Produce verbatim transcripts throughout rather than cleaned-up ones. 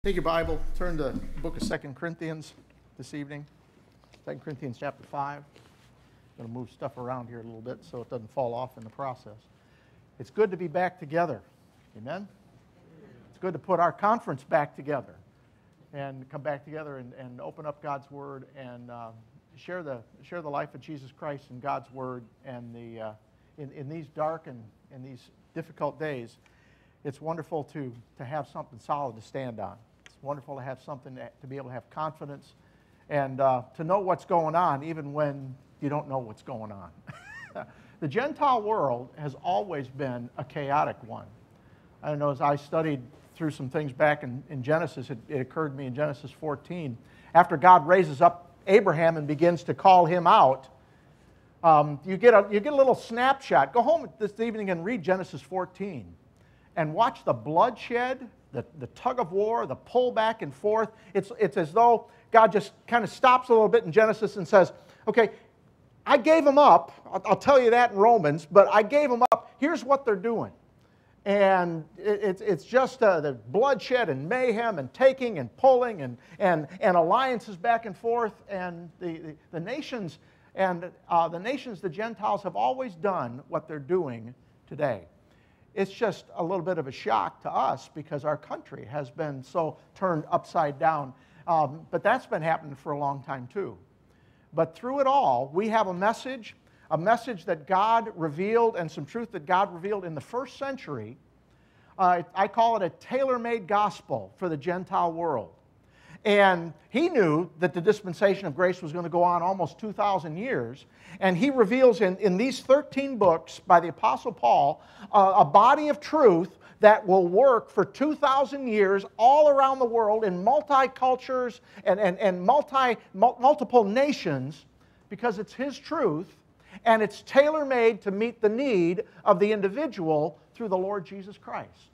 Take your Bible, turn to the book of Second Corinthians this evening. Second Corinthians chapter five. I'm going to move stuff around here a little bit so it doesn't fall off in the process. It's good to be back together. Amen? It's good to put our conference back together and come back together and, and open up God's Word and uh, share the share the life of Jesus Christ and God's Word. And the uh, in, in these dark and in these difficult days, it's wonderful to, to have something solid to stand on. It's wonderful to have something to, to be able to have confidence and uh, to know what's going on even when you don't know what's going on. The Gentile world has always been a chaotic one. I don't know, as I studied through some things back in, in Genesis, it, it occurred to me in Genesis fourteen, after God raises up Abraham and begins to call him out, um, you, get a, you get a little snapshot. Go home this evening and read Genesis fourteen and watch the bloodshed, the, the tug of war, the pull back and forth. It's, it's as though God just kind of stops a little bit in Genesis and says, okay, I gave them up. I'll, I'll tell you that in Romans, but I gave them up. Here's what they're doing. And it, it's, it's just uh, the bloodshed and mayhem and taking and pulling and, and, and alliances back and forth. And the, the, the nations and uh, the nations, the Gentiles, have always done what they're doing today. It's just a little bit of a shock to us because our country has been so turned upside down. Um, but that's been happening for a long time too. But through it all, we have a message, a message that God revealed and some truth that God revealed in the first century. Uh, I call it a tailor-made gospel for the Gentile world. And he knew that the dispensation of grace was going to go on almost two thousand years. And he reveals in, in these thirteen books by the Apostle Paul uh, a body of truth that will work for two thousand years all around the world in multi-cultures and, and, and multi, multiple nations, because it's his truth and it's tailor-made to meet the need of the individual through the Lord Jesus Christ.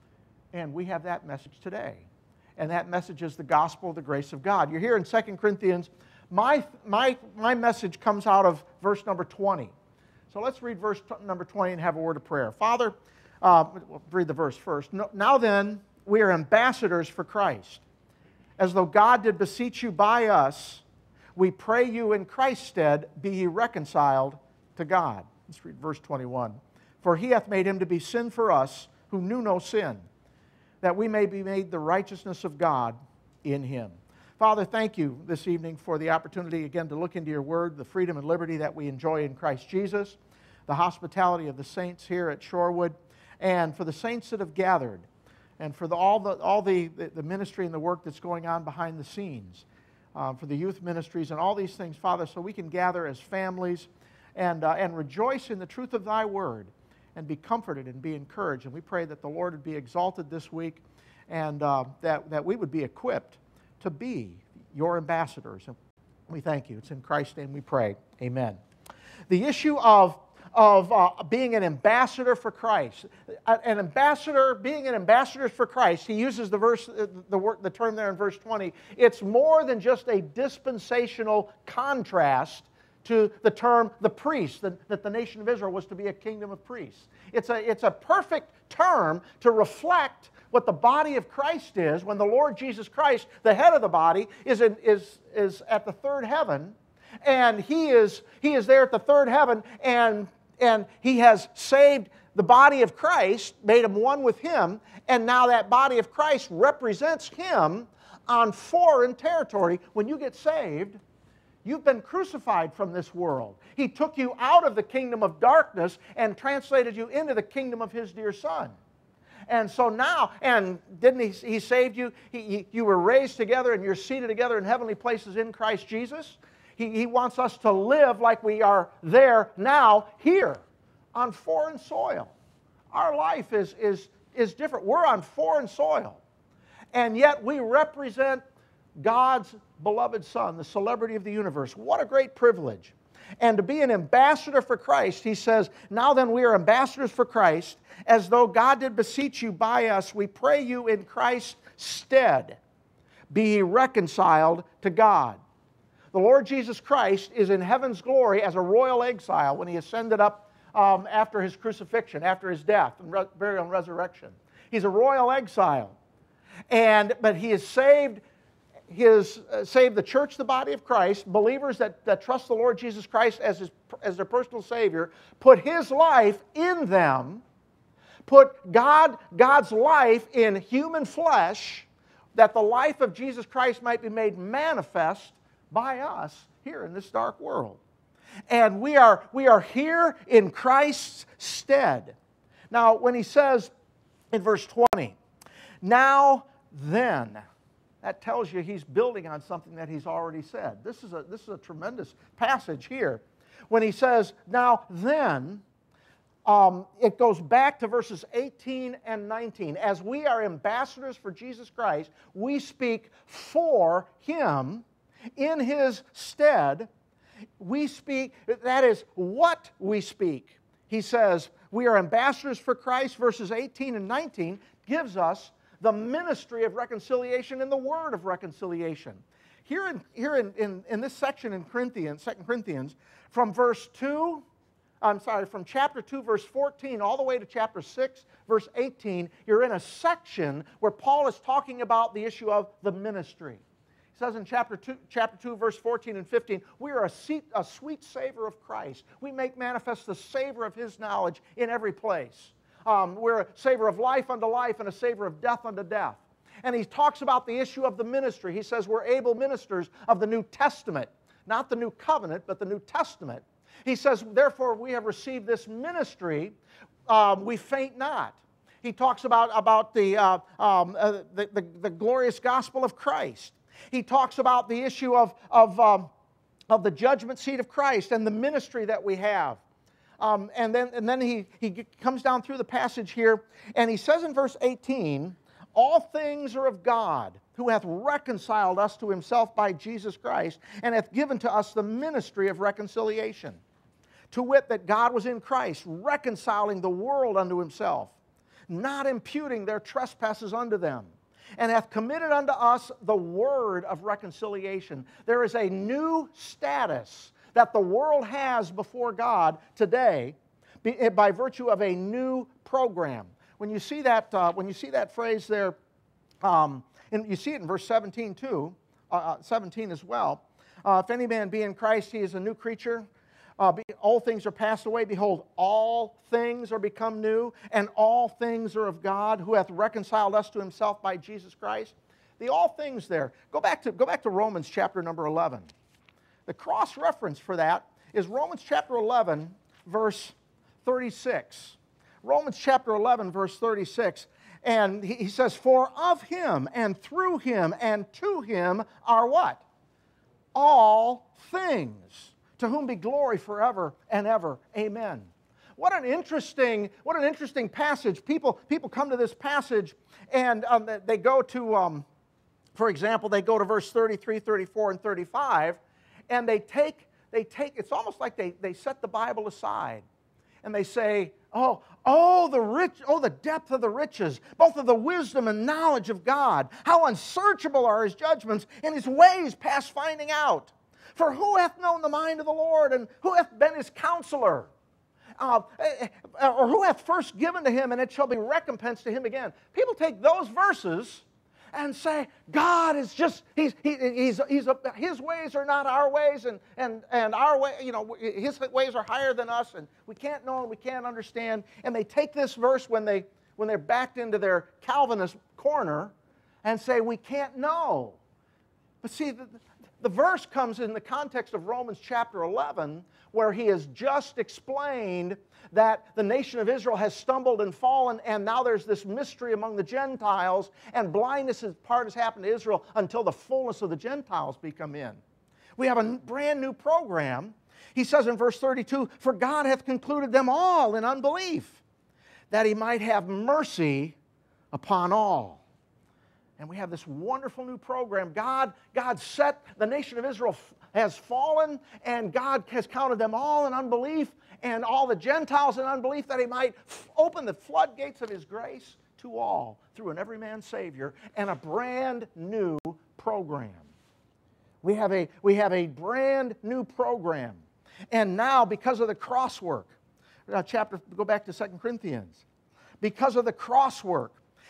And we have that message today. And that message is the gospel of the grace of God. You're here in Second Corinthians. My, my, my message comes out of verse number twenty. So let's read verse number twenty and have a word of prayer. Father, uh, we'll read the verse first. Now then, we are ambassadors for Christ. As though God did beseech you by us, we pray you in Christ's stead, be ye reconciled to God. Let's read verse twenty-one. For he hath made him to be sin for us, who knew no sin, that we may be made the righteousness of God in him. Father, thank you this evening for the opportunity again to look into your word, the freedom and liberty that we enjoy in Christ Jesus, the hospitality of the saints here at Shorewood, and for the saints that have gathered, and for the, all, the, all the, the ministry and the work that's going on behind the scenes, um, for the youth ministries and all these things, Father, so we can gather as families and, uh, and rejoice in the truth of thy word and be comforted and be encouraged. And we pray that the Lord would be exalted this week and uh, that, that we would be equipped to be your ambassadors. And we thank you. It's in Christ's name we pray. Amen. The issue of, of uh, being an ambassador for Christ. An ambassador, being an ambassador for Christ, he uses the, verse, the, word, the term there in verse twenty. It's more than just a dispensational contrast to the term the priest, that, that the nation of Israel was to be a kingdom of priests. It's a, it's a perfect term to reflect what the body of Christ is when the Lord Jesus Christ, the head of the body, is, in, is, is at the third heaven. And he is, he is there at the third heaven, and, and he has saved the body of Christ, made him one with him, and now that body of Christ represents him on foreign territory. When you get saved, you've been crucified from this world. He took you out of the kingdom of darkness and translated you into the kingdom of his dear Son. And so now, and didn't he, he saved you? He, he, you were raised together and you're seated together in heavenly places in Christ Jesus. He, he wants us to live like we are there now, here, on foreign soil. Our life is, is, is different. We're on foreign soil. And yet we represent God's beloved Son, the celebrity of the universe. What a great privilege. And to be an ambassador for Christ, he says, now then we are ambassadors for Christ, as though God did beseech you by us, we pray you in Christ's stead, be ye reconciled to God. The Lord Jesus Christ is in heaven's glory as a royal exile when he ascended up um, after his crucifixion, after his death and burial and resurrection. He's a royal exile. And, but he has saved his, uh, saved the church, the body of Christ, believers that, that trust the Lord Jesus Christ as, his, as their personal Savior, put His life in them, put God, God's life in human flesh, that the life of Jesus Christ might be made manifest by us here in this dark world. And we are, we are here in Christ's stead. Now, when he says in verse twenty, now then, that tells you he's building on something that he's already said. This is a, this is a tremendous passage here. When he says, now then, um, it goes back to verses eighteen and nineteen. As we are ambassadors for Jesus Christ, we speak for Him in His stead. We speak, that is what we speak. He says, we are ambassadors for Christ, verses eighteen and nineteen gives us the ministry of reconciliation and the word of reconciliation. Here in, here in, in, in this section in Corinthians, Second Corinthians, from verse two, I'm sorry, from chapter two, verse fourteen, all the way to chapter six, verse eighteen, you're in a section where Paul is talking about the issue of the ministry. He says in chapter two, chapter two, verse fourteen and fifteen, we are a, seat, a sweet savor of Christ. We make manifest the savor of His knowledge in every place. Um, we're a savor of life unto life and a savor of death unto death. And he talks about the issue of the ministry. He says we're able ministers of the New Testament, not the New Covenant, but the New Testament. He says, therefore, we have received this ministry, um, we faint not. He talks about, about the, uh, um, uh, the, the, the glorious gospel of Christ. He talks about the issue of, of, um, of the judgment seat of Christ and the ministry that we have. Um, and then, and then he, he comes down through the passage here, and he says in verse eighteen, all things are of God, who hath reconciled us to Himself by Jesus Christ, and hath given to us the ministry of reconciliation. To wit, that God was in Christ, reconciling the world unto Himself, not imputing their trespasses unto them, and hath committed unto us the word of reconciliation. There is a new status that the world has before God today by virtue of a new program. When you see that, uh, when you see that phrase there, um, and you see it in verse seventeen too, uh, seventeen as well. Uh, if any man be in Christ, he is a new creature. Uh, be, all things are passed away. Behold, all things are become new, and all things are of God, who hath reconciled us to Himself by Jesus Christ. The all things there. Go back to, go back to Romans chapter number eleven. The cross-reference for that is Romans chapter eleven, verse thirty-six. Romans chapter eleven, verse thirty-six. And he, he says, for of Him, and through Him, and to Him are what? All things. To whom be glory forever and ever. Amen. What an interesting, what an interesting passage. People, people come to this passage and um, they go to, um, for example, they go to verse thirty-three, thirty-four, and thirty-five, and they take, they take, it's almost like they, they set the Bible aside. And they say, oh, oh, the rich, oh, the depth of the riches, both of the wisdom and knowledge of God. How unsearchable are His judgments, and His ways past finding out. For who hath known the mind of the Lord, and who hath been His counselor? Uh, or who hath first given to Him, and it shall be recompensed to Him again. People take those verses and say, God is just, he's, he, he's, he's a, His ways are not our ways, and, and, and our way, you know, His ways are higher than us, and we can't know and we can't understand. And they take this verse when, they, when they're backed into their Calvinist corner and say, we can't know. But see, the, the verse comes in the context of Romans chapter eleven, where he has just explained that the nation of Israel has stumbled and fallen, and now there's this mystery among the Gentiles, and blindness as part has happened to Israel until the fullness of the Gentiles become in. We have a brand new program. He says in verse thirty-two, for God hath concluded them all in unbelief, that He might have mercy upon all. And we have this wonderful new program. God, God set, the nation of Israel has fallen, and God has counted them all in unbelief, and all the Gentiles in unbelief, that He might open the floodgates of His grace to all through an every man Savior, and a brand new program. We have a, we have a brand new program. And now, because of the crosswork, uh, chapter, go back to Second Corinthians, because of the crosswork,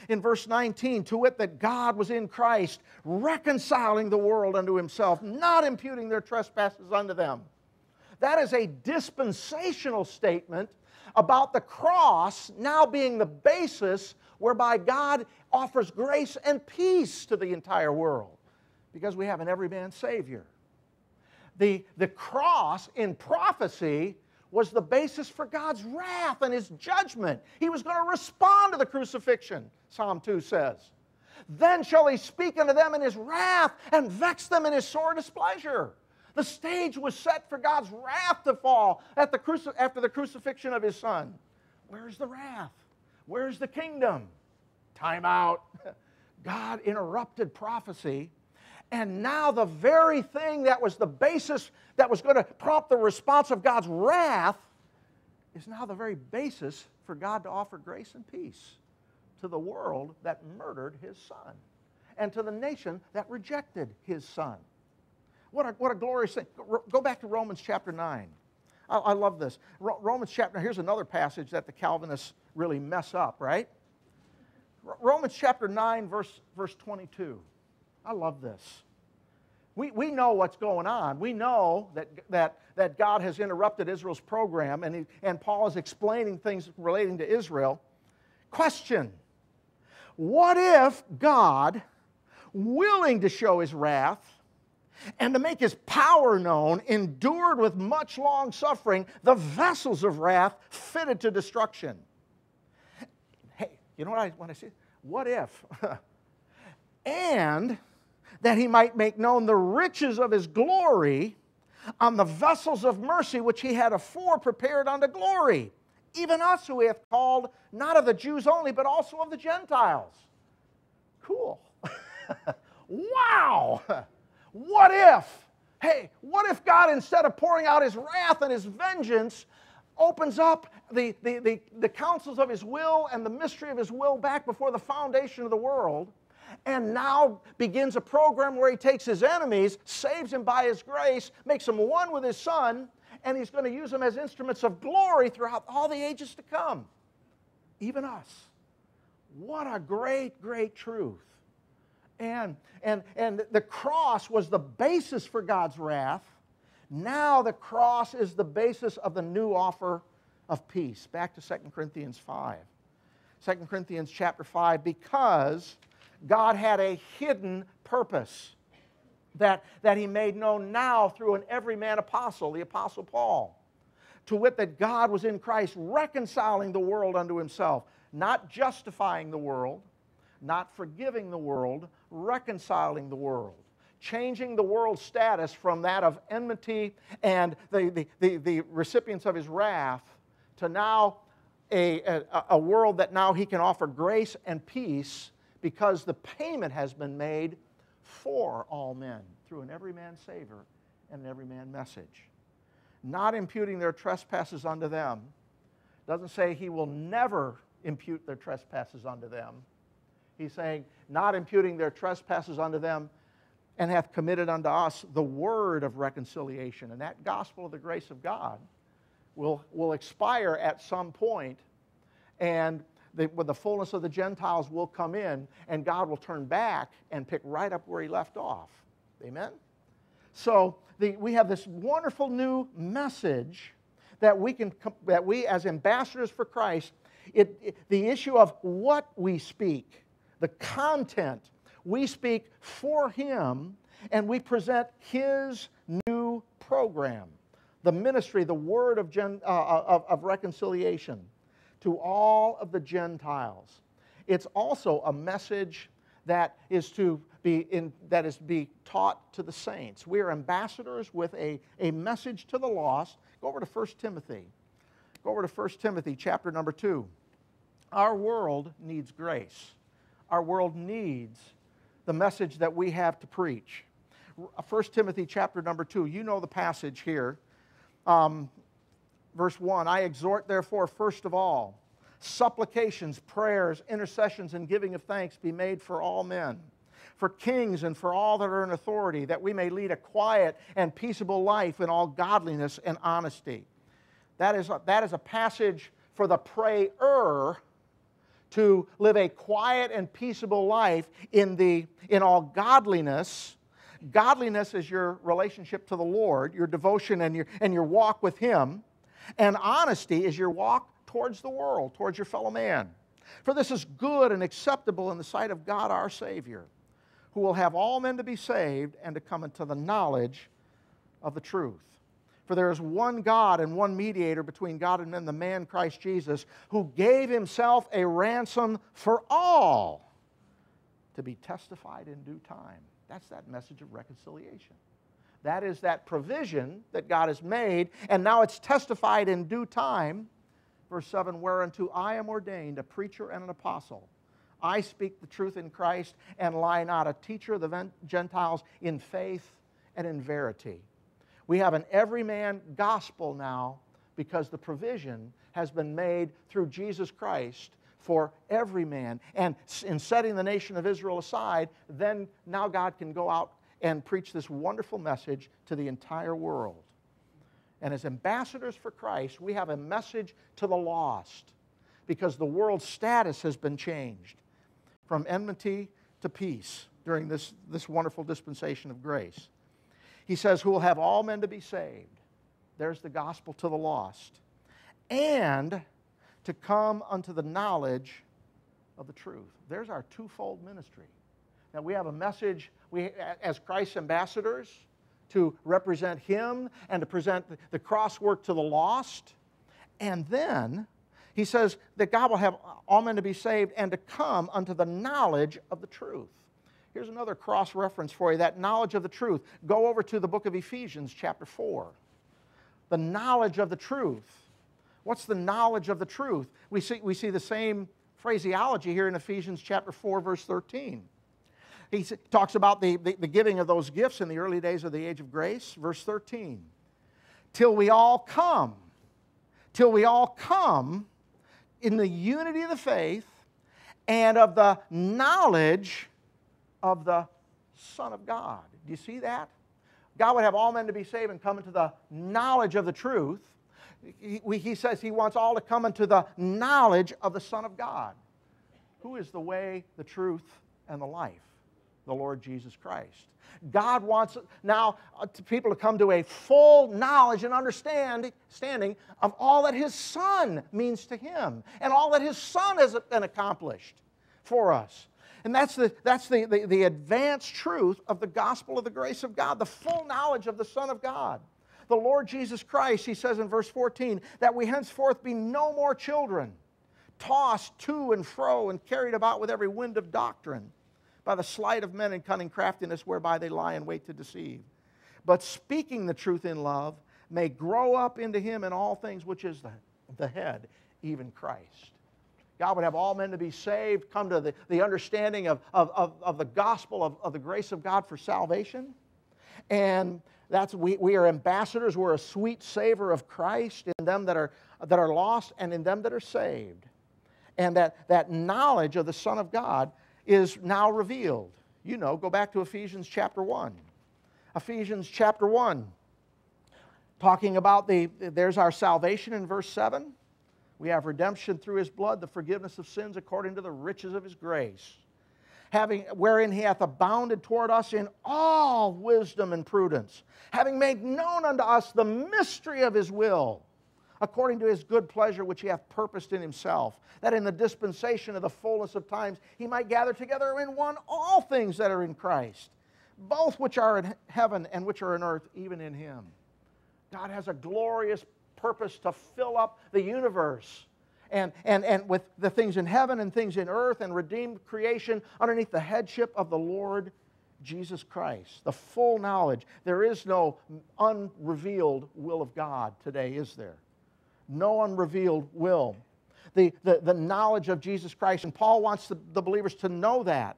in verse nineteen, to wit that God was in Christ, reconciling the world unto himself, not imputing their trespasses unto them. That is a dispensational statement about the cross now being the basis whereby God offers grace and peace to the entire world, because we have an everyman Savior. The, the cross in prophecy was the basis for God's wrath and His judgment. He was going to respond to the crucifixion, Psalm two says. Then shall He speak unto them in His wrath and vex them in His sore displeasure. The stage was set for God's wrath to fall at the cruci- after the crucifixion of His Son. Where's the wrath? Where's the kingdom? Time out. God interrupted prophecy, and now the very thing that was the basis that was going to prompt the response of God's wrath is now the very basis for God to offer grace and peace to the world that murdered His Son and to the nation that rejected His Son. What a, what a glorious thing. Go back to Romans chapter nine. I, I love this. Ro- Romans chapter, here's another passage that the Calvinists really mess up, right? R- Romans chapter nine, verse, verse twenty-two. I love this. We, we know what's going on. We know that, that, that God has interrupted Israel's program, and, he, and Paul is explaining things relating to Israel. Question: what if God, willing to show His wrath and to make His power known, endured with much long suffering the vessels of wrath fitted to destruction? Hey, you know what I want to say? What if? And that He might make known the riches of His glory on the vessels of mercy which He had afore prepared unto glory, even us who He hath called, not of the Jews only, but also of the Gentiles. Cool. Wow! What if, hey, what if God, instead of pouring out His wrath and His vengeance, opens up the, the, the, the counsels of His will and the mystery of His will back before the foundation of the world, and now begins a program where He takes His enemies, saves them by His grace, makes them one with His Son, and He's going to use them as instruments of glory throughout all the ages to come, even us. What a great, great truth. And, and, and the cross was the basis for God's wrath. Now the cross is the basis of the new offer of peace. Back to Second Corinthians five. Second Corinthians chapter five, because God had a hidden purpose that, that He made known now through an everyman apostle, the Apostle Paul. To wit, that God was in Christ reconciling the world unto Himself, not justifying the world, not forgiving the world, reconciling the world, changing the world's status from that of enmity and the, the, the, the recipients of His wrath to now a, a, a world that now He can offer grace and peace, because the payment has been made for all men through an everyman Savior and an everyman message. Not imputing their trespasses unto them. Doesn't say He will never impute their trespasses unto them. He's saying, not imputing their trespasses unto them, and hath committed unto us the word of reconciliation. And that gospel of the grace of God will, will expire at some point, and the, when the fullness of the Gentiles will come in, and God will turn back and pick right up where He left off. Amen? So the, we have this wonderful new message that we, can, that we as ambassadors for Christ, it, it, the issue of what we speak, the content, we speak for Him, and we present His new program, the ministry, the word of, gen, uh, of, of reconciliation to all of the Gentiles. It's also a message that is to be in, that is to be taught to the saints. We are ambassadors with a, a message to the lost. Go over to First Timothy. Go over to First Timothy chapter number two. Our world needs grace. Our world needs the message that we have to preach. First Timothy chapter number two, you know the passage here. Um, verse one, I exhort therefore first of all, supplications, prayers, intercessions, and giving of thanks be made for all men, for kings and for all that are in authority, that we may lead a quiet and peaceable life in all godliness and honesty. That is a, that is a passage for the prayer to live a quiet and peaceable life in, the, in all godliness. Godliness is your relationship to the Lord, your devotion and your, and your walk with Him. And honesty is your walk towards the world, towards your fellow man. For this is good and acceptable in the sight of God our Savior, who will have all men to be saved and to come into the knowledge of the truth. For there is one God and one mediator between God and men, the man Christ Jesus, who gave Himself a ransom for all, to be testified in due time. That's that message of reconciliation. That is that provision that God has made, and now it's testified in due time. Verse seven, whereunto I am ordained a preacher and an apostle. I speak the truth in Christ, and lie not, a teacher of the Gentiles in faith and in verity. We have an everyman gospel now because the provision has been made through Jesus Christ for every man. And in setting the nation of Israel aside, then now God can go out and preach this wonderful message to the entire world. And as ambassadors for Christ, we have a message to the lost because the world's status has been changed from enmity to peace during this, this wonderful dispensation of grace. He says, who will have all men to be saved. There's the gospel to the lost. And to come unto the knowledge of the truth. There's our twofold ministry. Now we have a message, we, as Christ's ambassadors, to represent Him and to present the cross work to the lost. And then He says that God will have all men to be saved and to come unto the knowledge of the truth. Here's another cross-reference for you, that knowledge of the truth. Go over to the book of Ephesians chapter four. The knowledge of the truth. What's the knowledge of the truth? We see, we see the same phraseology here in Ephesians chapter four, verse thirteen. He talks about the, the, the giving of those gifts in the early days of the age of grace. Verse thirteen. Till we all come, till we all come in the unity of the faith and of the knowledge of the Son of God. Do you see that? God would have all men to be saved and come into the knowledge of the truth. He, he says He wants all to come into the knowledge of the Son of God. Who is the way, the truth, and the life? The Lord Jesus Christ. God wants now people to come to a full knowledge and understanding of all that His Son means to Him and all that His Son has been accomplished for us. And that's, the, that's the, the, the advanced truth of the gospel of the grace of God, the full knowledge of the Son of God. The Lord Jesus Christ, He says in verse fourteen, that we henceforth be no more children, tossed to and fro and carried about with every wind of doctrine, by the sleight of men and cunning craftiness whereby they lie in wait to deceive. But speaking the truth in love may grow up into Him in all things, which is the, the head, even Christ. God would have all men to be saved, come to the, the understanding of, of, of, of the gospel of, of the grace of God for salvation. And that's we, we are ambassadors. We're a sweet savor of Christ in them that are, that are lost and in them that are saved. And that, that knowledge of the Son of God is now revealed. You know, go back to Ephesians chapter one. Ephesians chapter one, talking about the, there's our salvation in verse seven. We have redemption through His blood, the forgiveness of sins according to the riches of His grace, having, wherein He hath abounded toward us in all wisdom and prudence, having made known unto us the mystery of His will, according to His good pleasure which He hath purposed in Himself, that in the dispensation of the fullness of times He might gather together in one all things that are in Christ, both which are in heaven and which are in earth, even in Him. God has a glorious purpose to fill up the universe and, and, and with the things in heaven and things in earth and redeemed creation underneath the headship of the Lord Jesus Christ. The full knowledge. There is no unrevealed will of God today, is there? No unrevealed will. The, the, the knowledge of Jesus Christ. And Paul wants the, the believers to know that.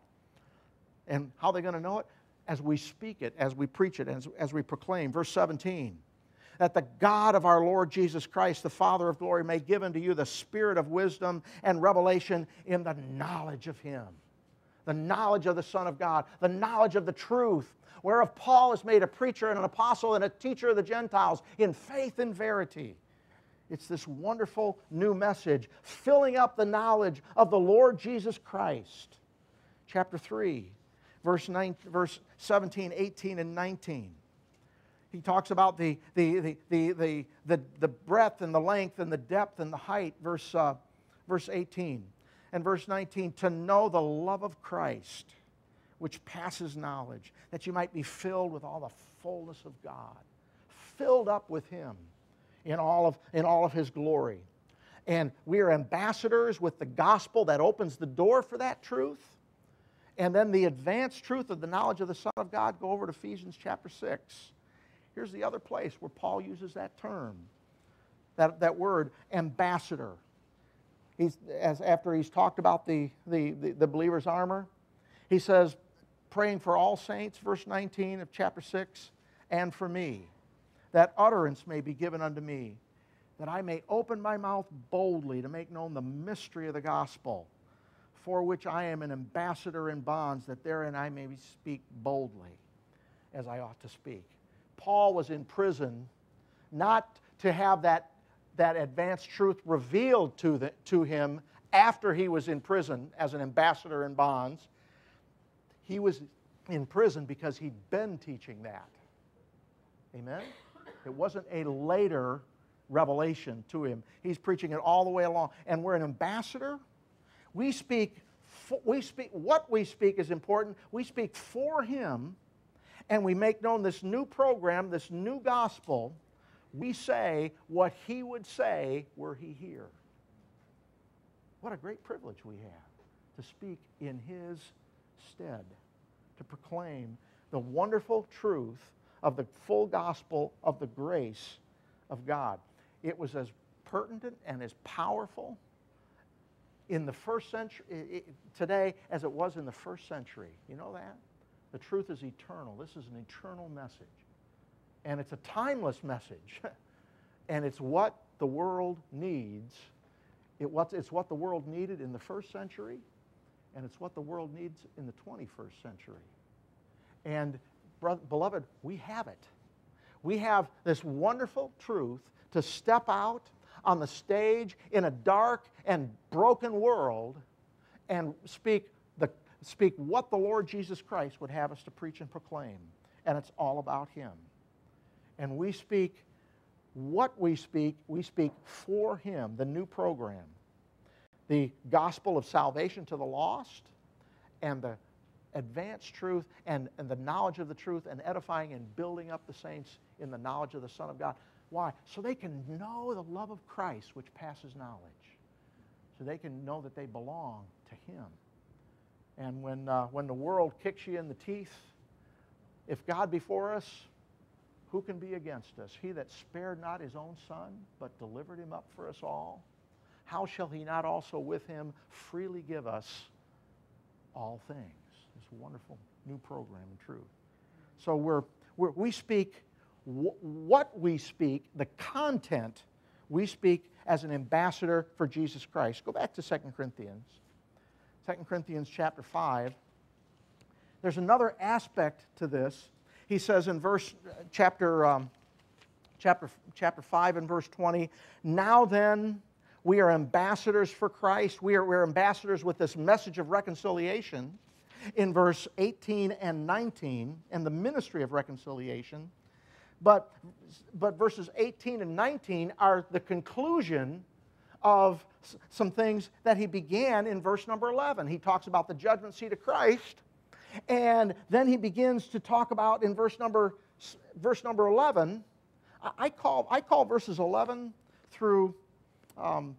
And how are they going to know it? As we speak it, as we preach it, as, as we proclaim. Verse seventeen. That the God of our Lord Jesus Christ, the Father of glory, may give unto you the spirit of wisdom and revelation in the knowledge of Him. The knowledge of the Son of God. The knowledge of the truth. Whereof Paul is made a preacher and an apostle and a teacher of the Gentiles in faith and verity. It's this wonderful new message, filling up the knowledge of the Lord Jesus Christ. Chapter three, verse, nine, verse seventeen, eighteen, and nineteen. He talks about the, the, the, the, the, the, the breadth and the length and the depth and the height, verse, uh, verse eighteen. And verse nineteen, to know the love of Christ, which passes knowledge, that you might be filled with all the fullness of God, filled up with Him in all of, in all of His glory. And we are ambassadors with the gospel that opens the door for that truth. And then the advanced truth of the knowledge of the Son of God, go over to Ephesians chapter six. Here's the other place where Paul uses that term, that, that word, ambassador. He's, as after he's talked about the, the, the, the believer's armor, he says, praying for all saints, verse nineteen of chapter six, and for me, that utterance may be given unto me, that I may open my mouth boldly to make known the mystery of the gospel, for which I am an ambassador in bonds, that therein I may speak boldly, as I ought to speak. Paul was in prison not to have that, that advanced truth revealed to, the, to him after he was in prison as an ambassador in bonds. He was in prison because he'd been teaching that. Amen? It wasn't a later revelation to him. He's preaching it all the way along. And we're an ambassador. We speak, we speak, what we speak is important. We speak for Him, and we make known this new program, this new gospel. We say what He would say were He here. What a great privilege we have to speak in His stead, to proclaim the wonderful truth of the full gospel of the grace of God. It was as pertinent and as powerful in the first century today as it was in the first century. You know that? The truth is eternal. This is an eternal message. And it's a timeless message. And it's what the world needs. It what, it's what the world needed in the first century, and it's what the world needs in the twenty-first century. And beloved, we have it. We have this wonderful truth to step out on the stage in a dark and broken world and speak, the, speak what the Lord Jesus Christ would have us to preach and proclaim. And it's all about Him. And we speak what we speak, we speak for Him, the new program. The gospel of salvation to the lost, and the advanced truth and, and the knowledge of the truth, and edifying and building up the saints in the knowledge of the Son of God. Why? So they can know the love of Christ, which passes knowledge. So they can know that they belong to Him. And when, uh, when the world kicks you in the teeth, if God be for us, who can be against us? He that spared not His own Son, but delivered Him up for us all, how shall He not also with Him freely give us all things? This wonderful new program and truth. So we're, we're, we speak w- what we speak, the content we speak as an ambassador for Jesus Christ. Go back to Second Corinthians. Second Corinthians chapter five. There's another aspect to this. He says in verse chapter um, chapter chapter five and verse twenty, now then we are ambassadors for Christ. We are we're ambassadors with this message of reconciliation in verse eighteen and nineteen, and the ministry of reconciliation. But, but verses eighteen and nineteen are the conclusion of some things that he began in verse number eleven. He talks about the judgment seat of Christ, and then he begins to talk about in verse number, verse number eleven, I call, I call verses eleven through, um,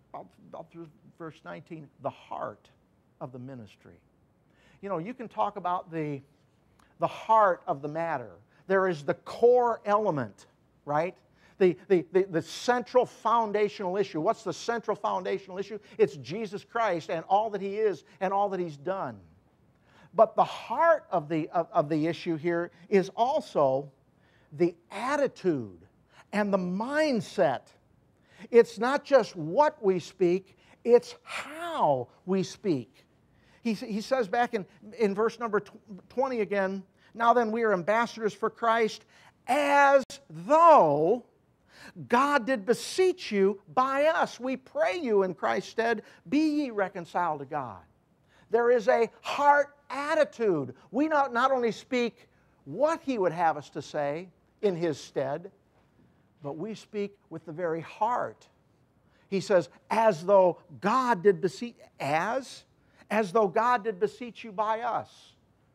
up through verse nineteen, the heart of the ministry. You know, you can talk about the, the heart of the matter. There is the core element, right? The, the, the, the central foundational issue. What's the central foundational issue? It's Jesus Christ and all that He is and all that He's done. But the heart of the, of, of the issue here is also the attitude and the mindset. It's not just what we speak, it's how we speak. He, he says back in, in verse number twenty again, now then we are ambassadors for Christ, as though God did beseech you by us. We pray you in Christ's stead, be ye reconciled to God. There is a heart attitude. We not, not only speak what He would have us to say in His stead, but we speak with the very heart. He says, as though God did beseech, as? As though God did beseech you by us.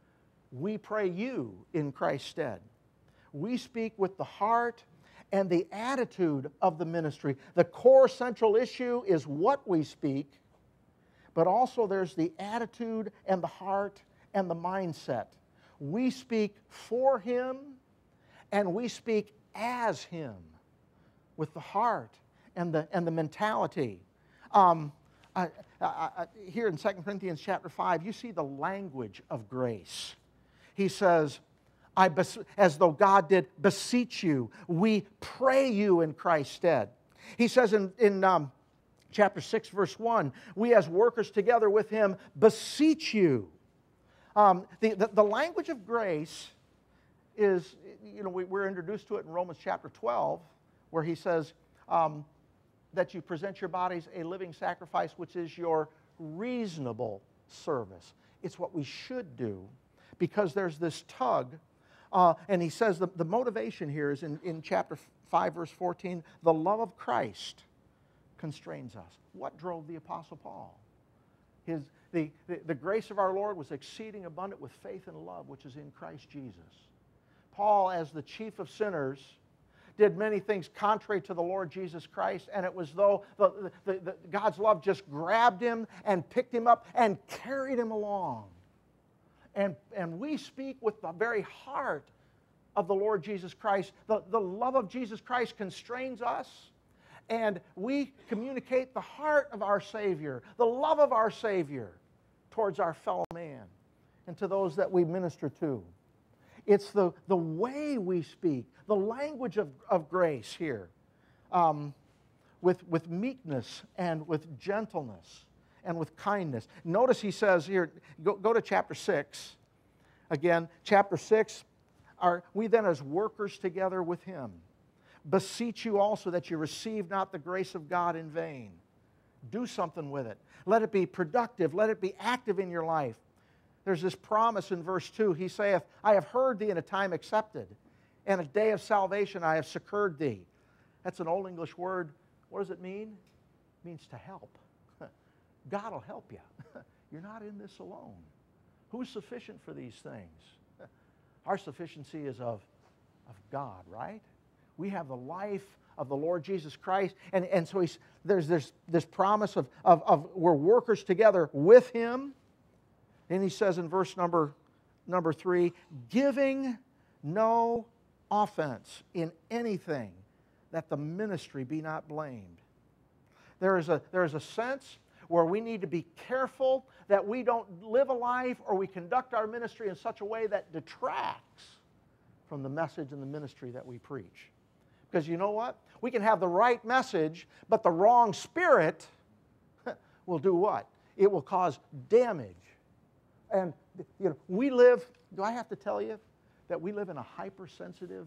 We pray you in Christ's stead. We speak with the heart and the attitude of the ministry. The core central issue is what we speak, but also there's the attitude and the heart and the mindset. We speak for Him and we speak as Him with the heart and the, and the mentality. Um, I, I, I, here in Second Corinthians chapter five, you see the language of grace. He says, I bes- as though God did beseech you, we pray you in Christ's stead. He says in, in um, chapter six, verse one, we as workers together with Him beseech you. Um, the, the, the language of grace is, you know, we, we're introduced to it in Romans chapter twelve, where he says um, that you present your bodies a living sacrifice, which is your reasonable service. It's what we should do, because there's this tug. Uh, and he says the, the motivation here is in, in chapter five, verse fourteen, the love of Christ constrains us. What drove the Apostle Paul? His, the, the, the grace of our Lord was exceeding abundant with faith and love, which is in Christ Jesus. Paul, as the chief of sinners, did many things contrary to the Lord Jesus Christ, and it was though the, the, the, God's love just grabbed him and picked him up and carried him along. And, and we speak with the very heart of the Lord Jesus Christ. The, the love of Jesus Christ constrains us, and we communicate the heart of our Savior, the love of our Savior towards our fellow man and to those that we minister to. It's the, the way we speak, the language of, of grace here, um, with, with meekness and with gentleness and with kindness. Notice he says here, go, go to chapter six. Again, chapter six, are we then as workers together with Him, beseech you also that you receive not the grace of God in vain. Do something with it. Let it be productive. Let it be active in your life. There's this promise in verse two. He saith, I have heard thee in a time accepted, and a day of salvation I have succored thee. That's an Old English word. What does it mean? It means to help. God will help you. You're not in this alone. Who's sufficient for these things? Our sufficiency is of, of God, right? We have the life of the Lord Jesus Christ. And, and so he's, there's this, this promise of, of, of we're workers together with Him. And he says in verse number, number three, giving no offense in anything, that the ministry be not blamed. There is a, there is a sense where we need to be careful that we don't live a life or we conduct our ministry in such a way that detracts from the message and the ministry that we preach. Because you know what? We can have the right message, but the wrong spirit will do what? It will cause damage. And you know, we live, do I have to tell you that we live in a hypersensitive,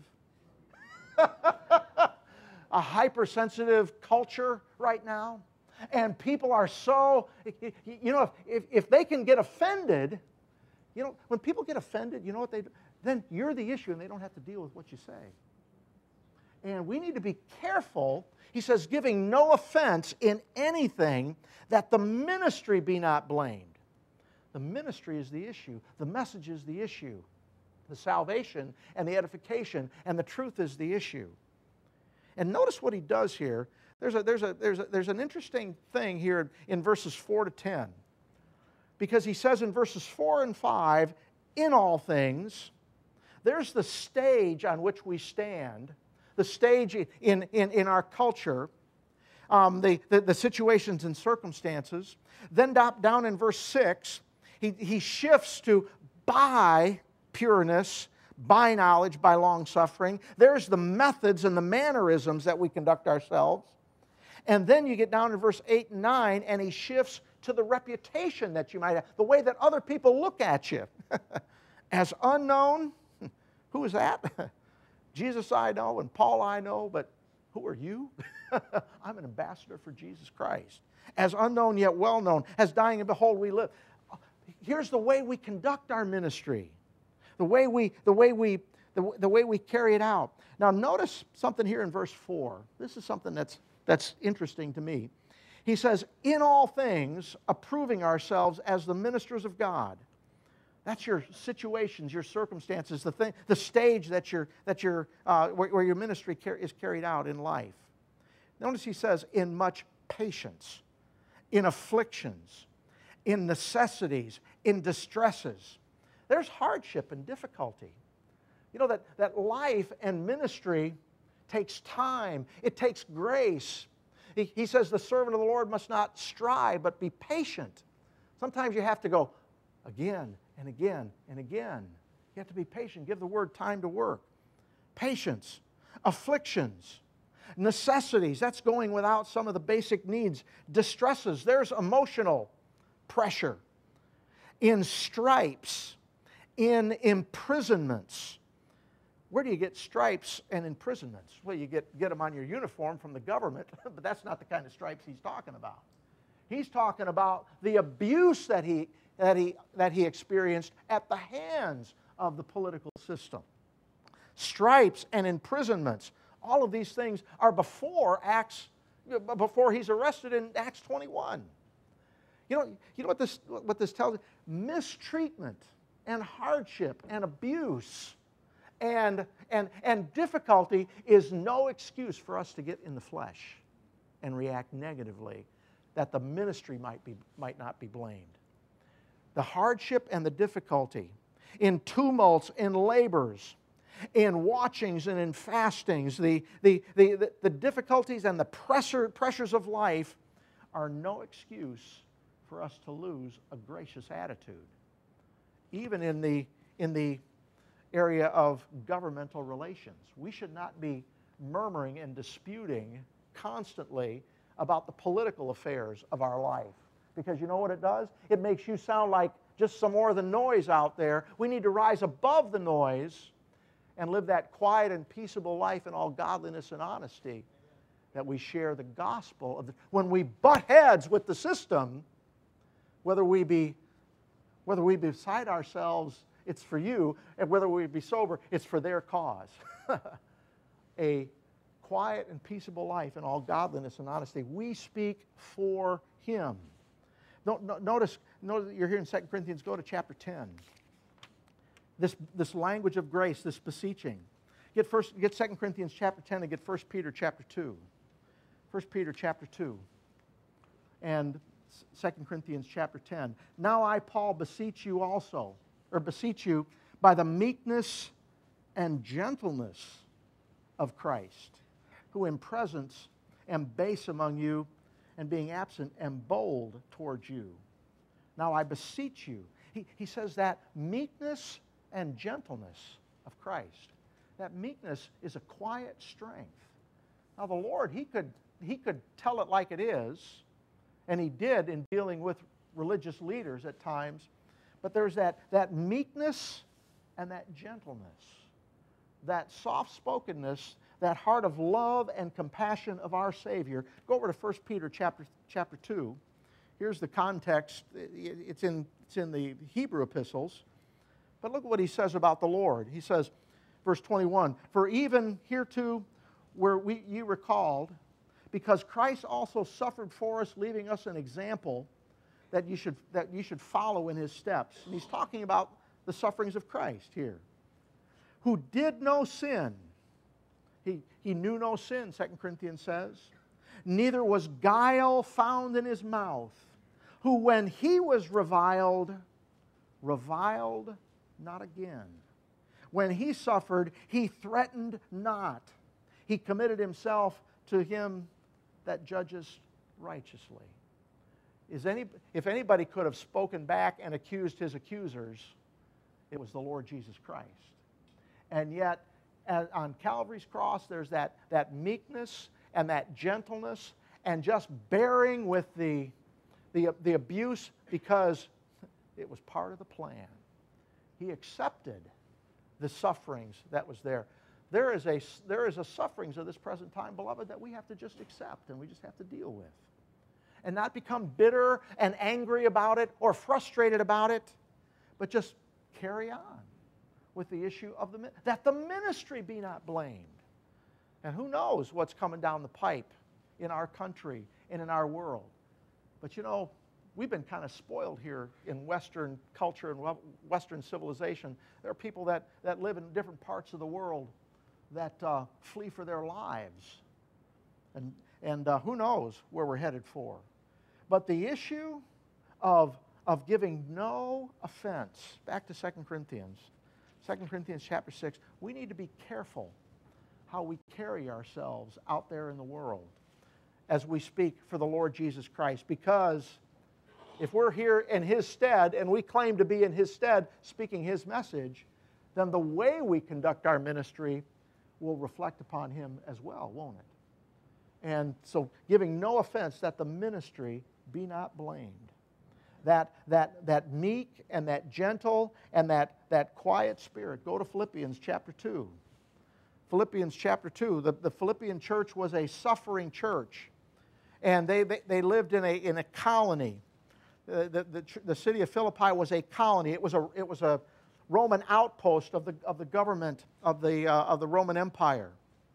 a hypersensitive culture right now? And people are so, you know, if, if, if they can get offended, you know, when people get offended, you know what they do? Then you're the issue and they don't have to deal with what you say. And we need to be careful. He says, giving no offense in anything, that the ministry be not blamed. The ministry is the issue. The message is the issue. The salvation and the edification and the truth is the issue. And notice what he does here. There's, a, there's, a, there's, a, there's an interesting thing here in verses four to ten. Because he says in verses four and five, in all things, there's the stage on which we stand, the stage in, in, in our culture, um, the, the, the situations and circumstances. Then down in verse six, he, he shifts to by pureness, by knowledge, by long-suffering. There's the methods and the mannerisms that we conduct ourselves. And then you get down to verse eight and nine, and he shifts to the reputation that you might have, the way that other people look at you. As unknown, who is that? Jesus I know, and Paul I know, but Who are you? I'm an ambassador for Jesus Christ. As unknown yet well known, as dying and behold we live. Here's the way we conduct our ministry. The way we, the way we, the, the way we carry it out. Now notice something here in verse four. This is something that's, that's interesting to me. He says, in all things, approving ourselves as the ministers of God. That's your situations, your circumstances, the thing, the stage that you're, that you're, uh, where, where your ministry car- is carried out in life. Notice he says, in much patience, in afflictions, in necessities, in distresses. There's hardship and difficulty. You know, that, that life and ministry takes time. It takes grace. He, he says the servant of the Lord must not strive, but be patient. Sometimes you have to go again and again and again. You have to be patient. Give the word time to work. Patience, afflictions, necessities. That's going without some of the basic needs. Distresses. There's emotional pressure. In stripes, in imprisonments. Where do you get stripes and imprisonments? Well, you get, get them on your uniform from the government, but that's not the kind of stripes he's talking about. He's talking about the abuse that he, that he, that he experienced at the hands of the political system. Stripes and imprisonments. All of these things are before Acts, before he's arrested in Acts twenty-one. You know, you know what this, what this tells us? Mistreatment and hardship and abuse and, and, and difficulty is no excuse for us to get in the flesh and react negatively, that the ministry might, be, might not be blamed. The hardship and the difficulty in tumults, in labors, in watchings and in fastings, the, the, the, the, the difficulties and the pressure, pressures of life are no excuse for us to lose a gracious attitude. Even in the, in the area of governmental relations, we should not be murmuring and disputing constantly about the political affairs of our life. Because you know what it does? It makes you sound like just some more of the noise out there. We need to rise above the noise and live that quiet and peaceable life in all godliness and honesty, that we share the gospel of the, when we butt heads with the system, whether we be whether we be beside ourselves, it's for you, and whether we be sober, it's for their cause. A quiet and peaceable life in all godliness and honesty. We speak for him. No, no, notice, notice that you're here in Second Corinthians. Go to chapter ten. This, this language of grace, this beseeching. Get, first, get Second Corinthians chapter ten and get First Peter chapter two. First Peter chapter two. And Second Corinthians chapter ten. Now I, Paul, beseech you also, or beseech you by the meekness and gentleness of Christ, who in presence am base among you, and being absent am bold towards you. Now I beseech you. He, he says that meekness and gentleness of Christ. That meekness is a quiet strength. Now the Lord, he could, he could tell it like it is, and he did in dealing with religious leaders at times, but there's that, that meekness and that gentleness, that soft-spokenness, that heart of love and compassion of our Savior. Go over to First Peter chapter, chapter two. Here's the context. It's in, it's in the Hebrew epistles. But look at what he says about the Lord. He says, verse twenty-one, for even hereto were we, ye recalled, because Christ also suffered for us, leaving us an example that you should, that you should follow in his steps. And he's talking about the sufferings of Christ here. Who did no sin. He, he knew no sin, Second Corinthians says. Neither was guile found in his mouth. Who when he was reviled, reviled not again. When he suffered, he threatened not. He committed himself to him that judges righteously. Is any, if anybody could have spoken back and accused his accusers, it was the Lord Jesus Christ. And yet, as on Calvary's cross, there's that, that meekness and that gentleness and just bearing with the, the, the abuse because it was part of the plan. He accepted the sufferings that was there. there is a, there is a sufferings of this present time, beloved, that we have to just accept and we just have to deal with. And not become bitter and angry about it or frustrated about it, but just carry on with the issue of the, that the ministry be not blamed. And who knows what's coming down the pipe in our country and in our world. But you know, we've been kind of spoiled here in Western culture and Western civilization. There are people that, that live in different parts of the world that uh, flee for their lives. And, and uh, who knows where we're headed for. But the issue of, of giving no offense, back to Second Corinthians, Second Corinthians chapter six, we need to be careful how we carry ourselves out there in the world as we speak for the Lord Jesus Christ. Because if we're here in His stead and we claim to be in His stead speaking His message, then the way we conduct our ministry will reflect upon Him as well, won't it? And so giving no offense, that the ministry be not blamed. That, that, that meek and that gentle and that, that quiet spirit. Go to Philippians chapter two. Philippians chapter two. The, the Philippian church was a suffering church. And they, they, they lived in a, in a colony. The, the, the, the city of Philippi was a colony. It was a, it was a Roman outpost of the, of the government of the, uh, of the Roman Empire.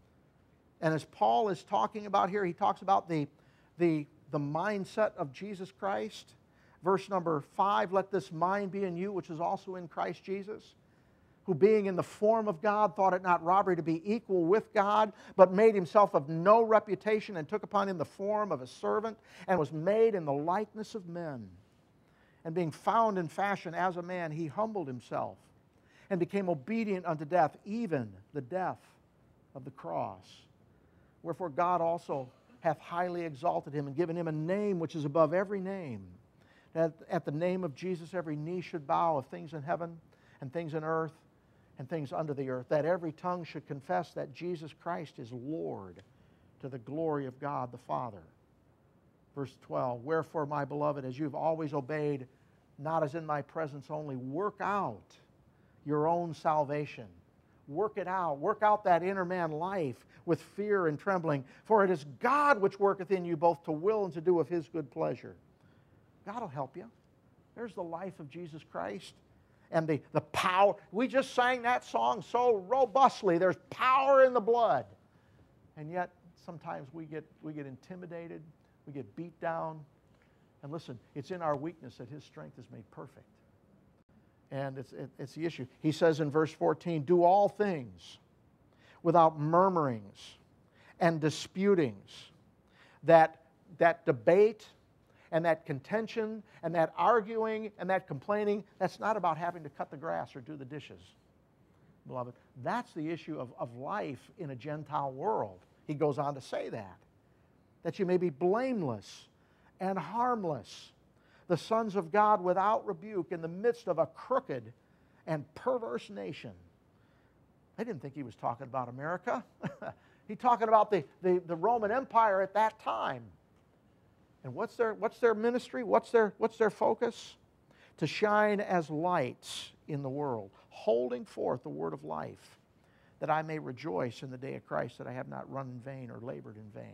And as Paul is talking about here, he talks about the, the, the mindset of Jesus Christ. Verse number five, let this mind be in you, which is also in Christ Jesus, who being in the form of God, thought it not robbery to be equal with God, but made himself of no reputation, and took upon him the form of a servant, and was made in the likeness of men. And being found in fashion as a man, he humbled himself, and became obedient unto death, even the death of the cross. Wherefore God also hath highly exalted him, and given him a name which is above every name, that at the name of Jesus every knee should bow, of things in heaven and things in earth and things under the earth, that every tongue should confess that Jesus Christ is Lord, to the glory of God the Father. Verse twelve, wherefore, my beloved, as you've always obeyed, not as in my presence only, work out your own salvation. Work it out. Work out that inner man life with fear and trembling. For it is God which worketh in you both to will and to do of His good pleasure. God will help you. There's the life of Jesus Christ. And the, the power. We just sang that song so robustly. There's power in the blood. And yet, sometimes we get, we get intimidated. We get beat down. And listen, it's in our weakness that His strength is made perfect. And it's, it, it's the issue. He says in verse fourteen, do all things without murmurings and disputings. That, that debate and that contention and that arguing and that complaining, that's not about having to cut the grass or do the dishes, beloved. That's the issue of, of life in a Gentile world. He goes on to say that. That you may be blameless and harmless, the sons of God without rebuke in the midst of a crooked and perverse nation. I didn't think he was talking about America. He's talking about the, the, the Roman Empire at that time. And what's their, what's their ministry? What's their, what's their focus? To shine as lights in the world, holding forth the word of life, that I may rejoice in the day of Christ, that I have not run in vain or labored in vain.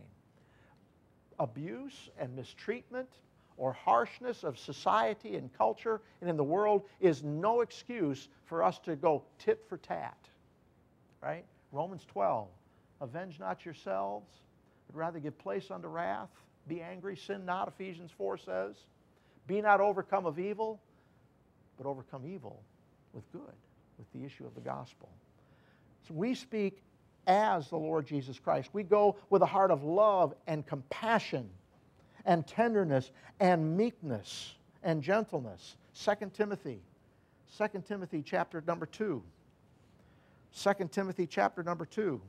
Abuse and mistreatment or harshness of society and culture and in the world is no excuse for us to go tit for tat. Right? Romans twelve, avenge not yourselves, but rather give place unto wrath. Be angry, sin not, Ephesians four says. Be not overcome of evil, but overcome evil with good, with the issue of the gospel. So we speak as the Lord Jesus Christ. We go with a heart of love and compassion and tenderness and meekness and gentleness. Second Timothy, Second Timothy chapter number two. Second Timothy chapter number two,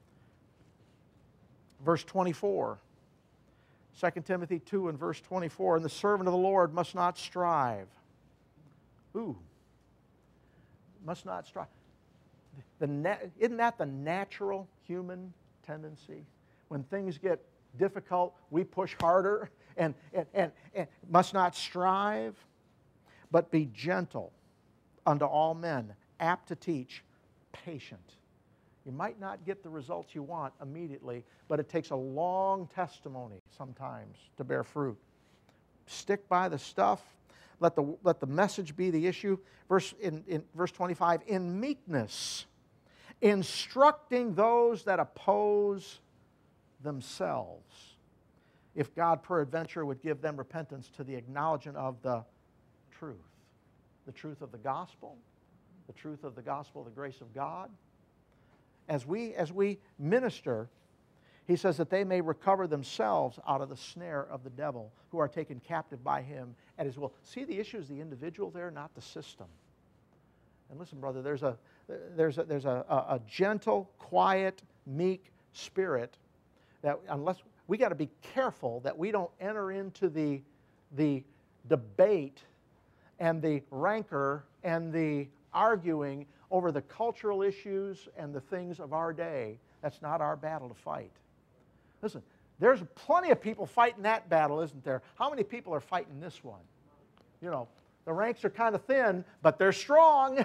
verse twenty-four. Second Timothy two and verse twenty-four, and the servant of the Lord must not strive. Ooh, must not strive. The na- isn't that the natural human tendency? When things get difficult, we push harder and, and, and, and must not strive, but be gentle unto all men, apt to teach, patient You might not get the results you want immediately, but it takes a long testimony sometimes to bear fruit. Stick by the stuff. Let the, let the message be the issue. Verse, in, in verse twenty-five, in meekness, instructing those that oppose themselves, if God peradventure would give them repentance to the acknowledgement of the truth. The truth of the gospel, the truth of the gospel, the grace of God. As we, as we minister, he says that they may recover themselves out of the snare of the devil, who are taken captive by him at his will. See, the issue is the individual there, not the system. And listen, brother, there's a, there's a, there's a, a, a gentle, quiet, meek spirit that unless, we got to be careful that we don't enter into the, the debate and the rancor and the arguing over the cultural issues and the things of our day. That's not our battle to fight. Listen, there's plenty of people fighting that battle, isn't there? How many people are fighting this one? You know, the ranks are kind of thin, but they're strong.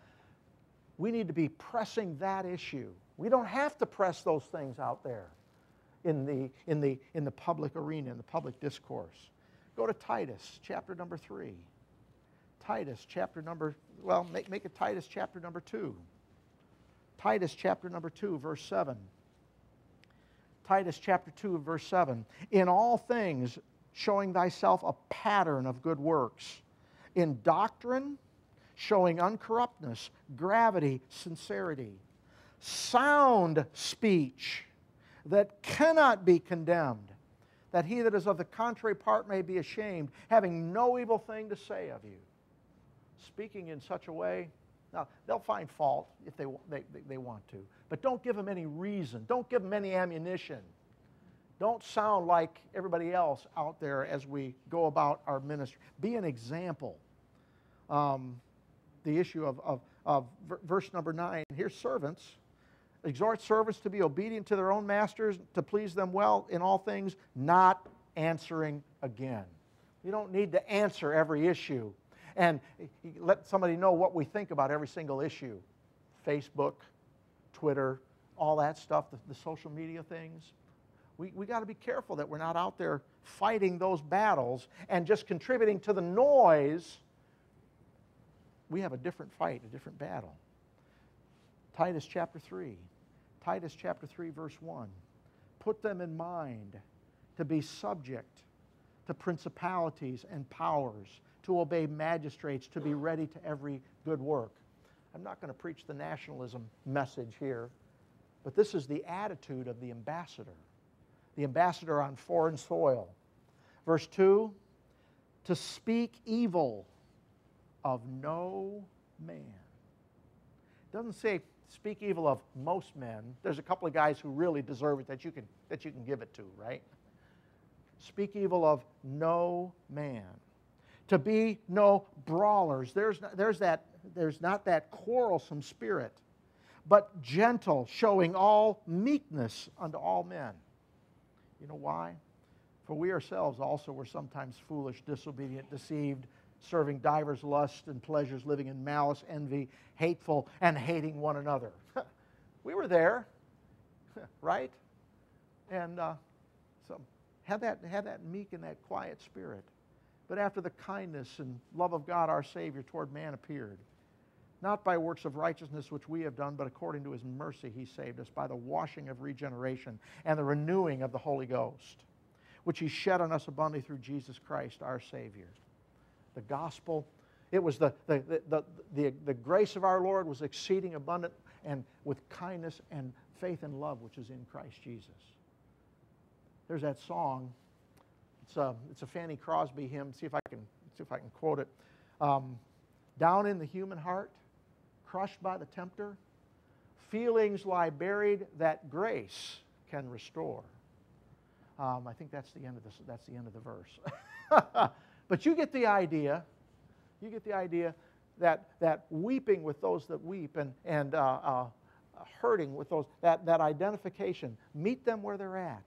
We need to be pressing that issue. We don't have to press those things out there in the, in the, in the public arena, in the public discourse. Go to Titus, chapter number three. Titus, chapter number, well, make, make it Titus, chapter number two. Titus, chapter number two, verse seven. Titus, chapter two, verse seven. In all things, showing thyself a pattern of good works. In doctrine, showing uncorruptness, gravity, sincerity. Sound speech that cannot be condemned, that he that is of the contrary part may be ashamed, having no evil thing to say of you. Speaking in such a way, now they'll find fault if they, they, they want to, but don't give them any reason. Don't give them any ammunition. Don't sound like everybody else out there as we go about our ministry. Be an example. Um, the issue of, of, of verse number nine, here's servants. Exhort servants to be obedient to their own masters, to please them well in all things, not answering again. You don't need to answer every issue and let somebody know what we think about every single issue. Facebook, Twitter, all that stuff, the, the social media things. We, we got to be careful that we're not out there fighting those battles and just contributing to the noise. We have a different fight, a different battle. Titus chapter three. Titus chapter three, verse one. Put them in mind to be subject to principalities and powers, to obey magistrates, to be ready to every good work. I'm not going to preach the nationalism message here, but this is the attitude of the ambassador, the ambassador on foreign soil. Verse two, to speak evil of no man. It doesn't say speak evil of most men. There's a couple of guys who really deserve it that you can, that you can give it to, right? Speak evil of no man. To be no brawlers. There's not, there's that, there's not that quarrelsome spirit, but gentle, showing all meekness unto all men. You know why? For we ourselves also were sometimes foolish, disobedient, deceived, serving divers lusts and pleasures, living in malice, envy, hateful, and hating one another. We were there, right? And uh, so have that, have that meek and that quiet spirit. But after the kindness and love of God our Savior toward man appeared, not by works of righteousness which we have done, but according to his mercy he saved us by the washing of regeneration and the renewing of the Holy Ghost, which he shed on us abundantly through Jesus Christ our Savior. The gospel, it was the, the, the, the, the, the grace of our Lord was exceeding abundant and with kindness and faith and love which is in Christ Jesus. There's that song. It's a, it's a Fanny Crosby hymn. See if I can, see if I can quote it. Um, Down in the human heart, crushed by the tempter, feelings lie buried that grace can restore. Um, I think that's the end of this. That's the end of the verse. But you get the idea. You get the idea that that weeping with those that weep and and uh, uh, hurting with those, that that identification. Meet them where they're at.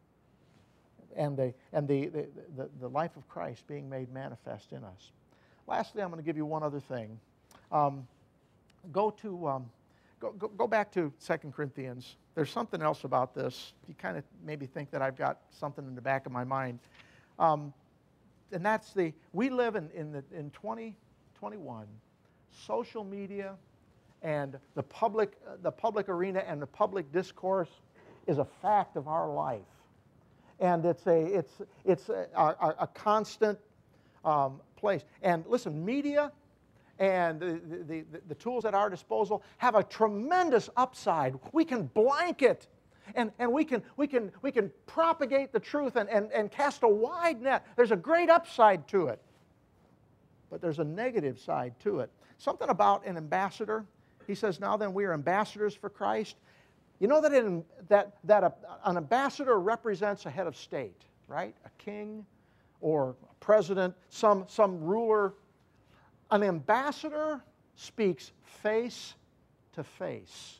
And the and the the, the, the life of Christ being made manifest in us. Lastly, I'm going to give you one other thing. Um, go to um, go, go, go back to Second Corinthians. There's something else about this. You kind of maybe think that I've got something in the back of my mind. Um, and that's the, we live in, in, the, in twenty twenty-one, social media and the public, uh, the public arena and the public discourse is a fact of our life. And it's a, it's, it's a, a, a constant um, place. And listen, media and the, the, the, the tools at our disposal have a tremendous upside. We can blanket and, and we, can, we, can, we can propagate the truth and, and, and cast a wide net. There's a great upside to it. But there's a negative side to it. Something about an ambassador. He says, now then we are ambassadors for Christ. You know that, in, that, that a, an ambassador represents a head of state, right? A king or a president, some, some ruler. An ambassador speaks face to face.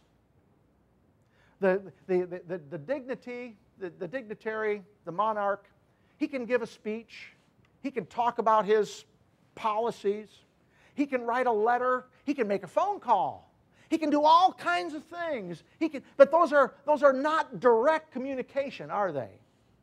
The, the, the, the, the dignity, the, the dignitary, the monarch, he can give a speech. He can talk about his policies. He can write a letter. He can make a phone call. He can do all kinds of things. He can, but those are, those are not direct communication, are they?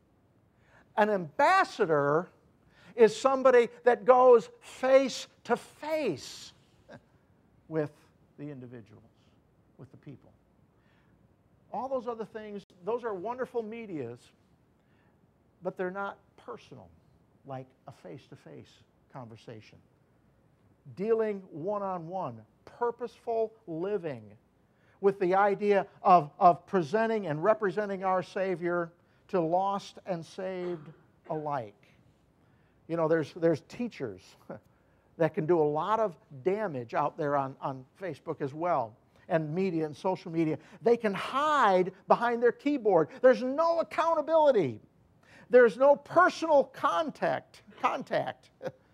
An ambassador is somebody that goes face to face with the individuals, with the people. All those other things, those are wonderful medias, but they're not personal, like a face-to-face conversation. Dealing one-on-one, purposeful living with the idea of, of presenting and representing our Savior to lost and saved alike. You know, there's, there's teachers that can do a lot of damage out there on, on Facebook as well, and media and social media. They can hide behind their keyboard. There's no accountability. There's no personal contact. contact.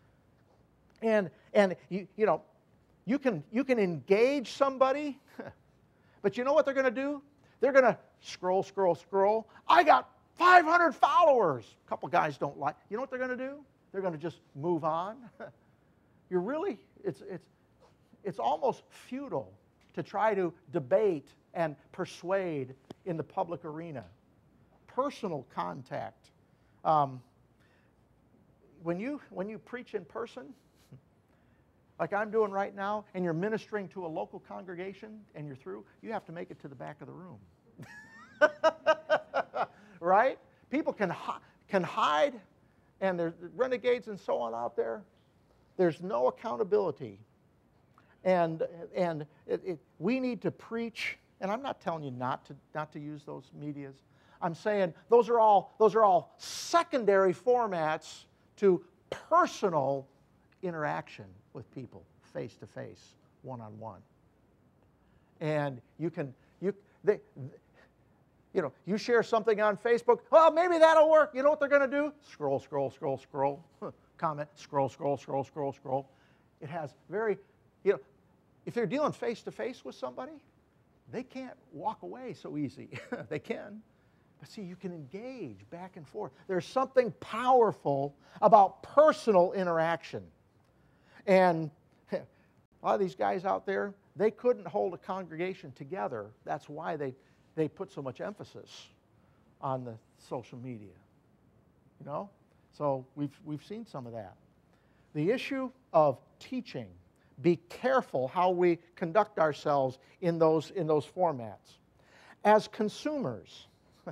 and and you, you know, you can, you can engage somebody, but you know what they're going to do? They're going to scroll, scroll, scroll. I got five hundred followers. A couple guys don't like. You know what they're going to do? They're going to just move on. You're really, it's, it's, it's almost futile to try to debate and persuade in the public arena. Personal contact. Um, when you, when you preach in person, like I'm doing right now, and you're ministering to a local congregation and you're through, you have to make it to the back of the room. Right? People can, hi- can hide, and there's renegades and so on out there. There's no accountability. And, and it, it, we need to preach, and I'm not telling you not to, not to use those medias. I'm saying those are all, those are all secondary formats to personal interaction with people, face to face, one on one. And you can, you, they, you know, you share something on Facebook. Well, maybe that'll work. You know what they're going to do? Scroll, scroll, scroll, scroll. Comment. Scroll, scroll, scroll, scroll, scroll. It has very, you know, if they're dealing face to face with somebody, they can't walk away so easy. They can. But see, you can engage back and forth. There's something powerful about personal interaction. And a lot of these guys out there, they couldn't hold a congregation together. That's why they, they put so much emphasis on the social media. You know? So we've, we've seen some of that. The issue of teaching. Be careful how we conduct ourselves in those, in those formats. As consumers,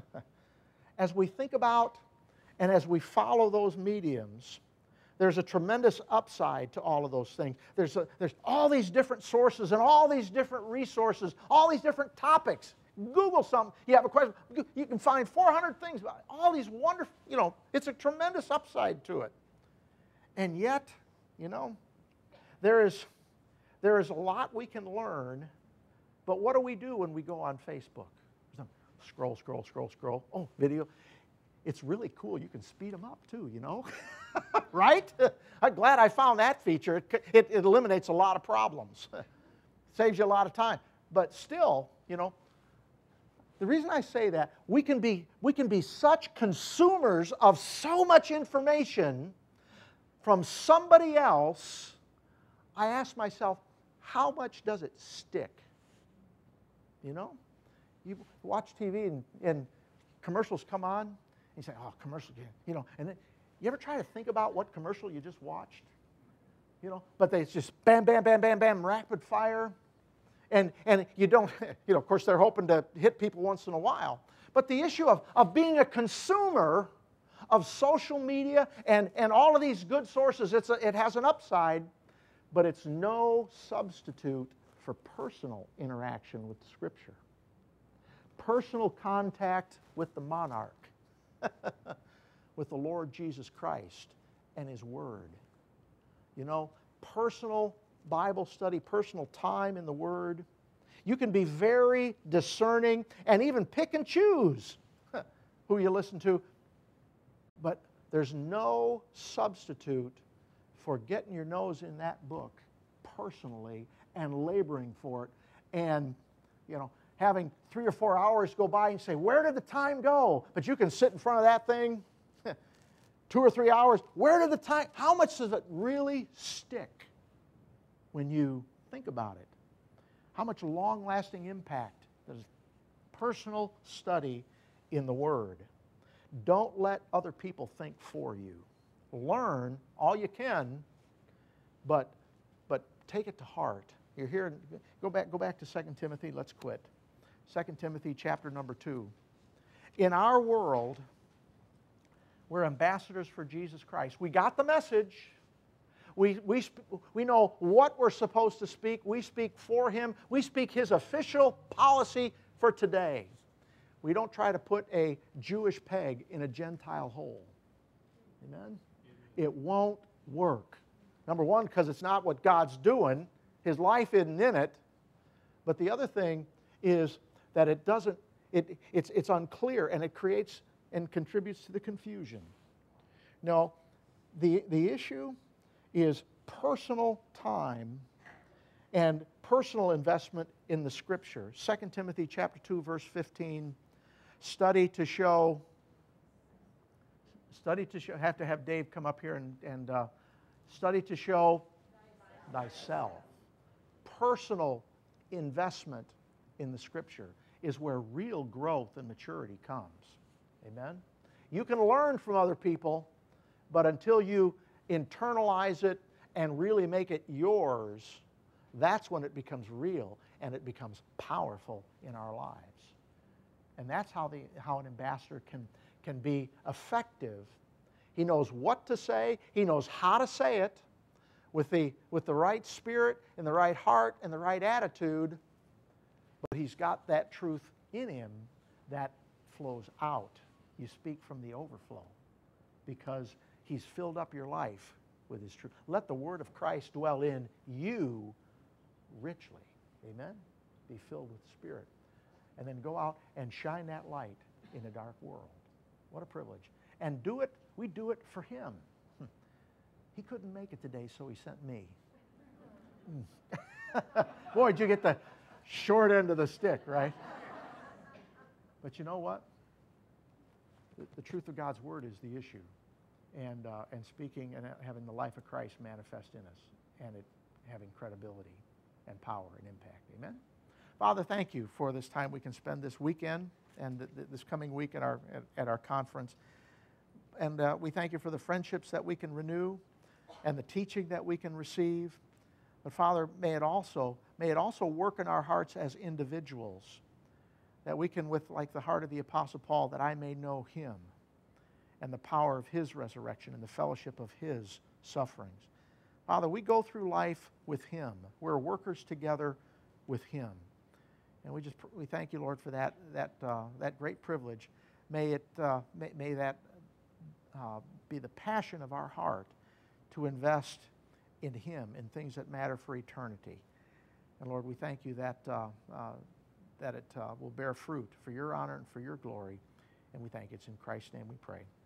as we think about and as we follow those mediums, there's a tremendous upside to all of those things. There's, a, there's all these different sources and all these different resources, all these different topics. Google something, you have a question, you can find four hundred things about it. All these wonderful, you know, it's a tremendous upside to it. And yet, you know, there is, there is a lot we can learn, but what do we do when we go on Facebook? Scroll, scroll, scroll, scroll. Oh, video. It's really cool. You can speed them up too, you know? Right? I'm glad I found that feature. It, it, it eliminates a lot of problems. Saves you a lot of time. But still, you know, the reason I say that, we can be, we can be such consumers of so much information from somebody else. I ask myself, how much does it stick? You know? You watch T V and, and commercials come on, and you say, oh, commercial, you know, and then you ever try to think about what commercial you just watched? You know, but they just bam, bam, bam, bam, bam, rapid fire. And, and you don't, you know, of course, they're hoping to hit people once in a while. But the issue of, of being a consumer of social media and, and all of these good sources, it's a, it has an upside, but it's no substitute for personal interaction with Scripture. Personal contact with the monarch, with the Lord Jesus Christ and His Word. You know, personal Bible study, personal time in the Word. You can be very discerning and even pick and choose who you listen to. But there's no substitute for getting your nose in that book personally and laboring for it and, you know, having three or four hours go by and say, where did the time go? But you can sit in front of that thing two or three hours. Where did the time, how much does it really stick when you think about it? How much long-lasting impact does personal study in the Word? Don't let other people think for you. Learn all you can, but, but take it to heart. You're here, go back, go back to Second Timothy, let's quit. Second Timothy chapter number two. In our world, we're ambassadors for Jesus Christ. We got the message. We, we, we know what we're supposed to speak. We speak for Him. We speak His official policy for today. We don't try to put a Jewish peg in a Gentile hole. Amen? It won't work. Number one, because it's not what God's doing. His life isn't in it. But the other thing is that it doesn't, it, it's, it's unclear, and it creates and contributes to the confusion. No, the, the issue is personal time and personal investment in the Scripture. Second Timothy chapter two, verse fifteen, study to show, study to show, have to have Dave come up here and, and uh, study to show thyself. Personal investment in the Scripture is where real growth and maturity comes. Amen? You can learn from other people, but until you internalize it and really make it yours, that's when it becomes real and it becomes powerful in our lives. And that's how, the, how an ambassador can, can be effective. He knows what to say. He knows how to say it with the, with the right spirit and the right heart and the right attitude. But he's got that truth in him that flows out. You speak from the overflow because He's filled up your life with His truth. Let the Word of Christ dwell in you richly. Amen? Be filled with the Spirit. And then go out and shine that light in a dark world. What a privilege. And do it, we do it for Him. He couldn't make it today, so He sent me. Boy, did you get the short end of the stick, right? But you know what? The, the truth of God's Word is the issue. And, uh, and speaking and having the life of Christ manifest in us, and it having credibility and power and impact. Amen? Father, thank You for this time we can spend this weekend and th th this coming week at our, at, at our conference. And uh, we thank You for the friendships that we can renew and the teaching that we can receive. But Father, may it also, may it also work in our hearts as individuals, that we can, with like the heart of the Apostle Paul, that I may know Him and the power of His resurrection and the fellowship of His sufferings. Father, we go through life with Him. We're workers together with Him. And we just we thank You, Lord, for that, that, uh, that great privilege. May, it, uh, may, may that uh, be the passion of our heart to invest in Him, in things that matter for eternity. And Lord, we thank You that, uh, uh, that it uh, will bear fruit for Your honor and for Your glory. And we thank You. It's in Christ's name we pray.